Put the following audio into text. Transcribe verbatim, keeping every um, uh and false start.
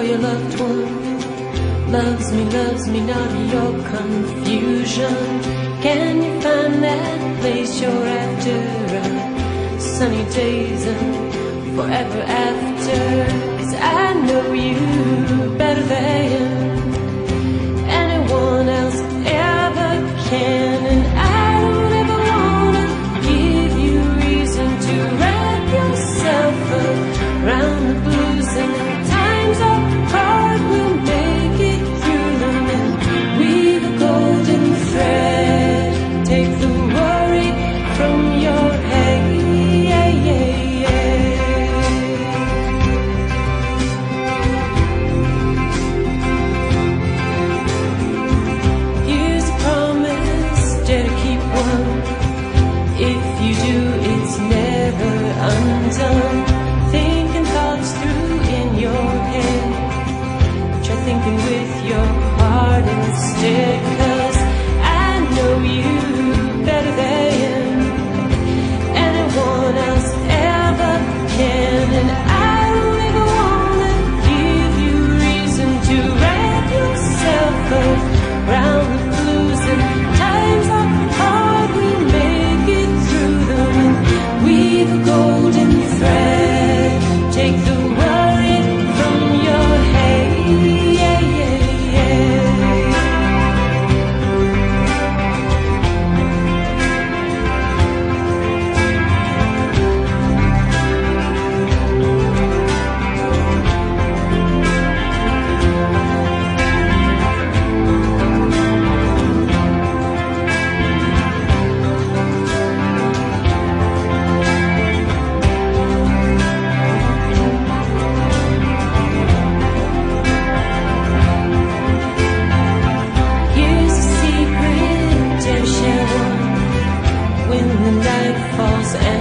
your loved one loves me, loves me, not your confusion. Can you find that place you're after? Uh, sunny days and forever after. 'Cause I know you better than anyone else ever can. And I don't ever wanna give you reason to wrap yourself around the blues. And times are hard, we'll make it through them and weave a golden thread. Take the worry from your head. Here's a promise, dare to keep one. If you do, it's never undone. Thinking thoughts through in your head. Try thinking with your heart instead. 'Cause I know you better than anyone else ever can. And I don't ever wanna give you reason to wrap yourself around the blues. And times are hard, we make it through them and weave a golden thread. Take the worry from your head. Here's a secret, dare share one. When the night falls and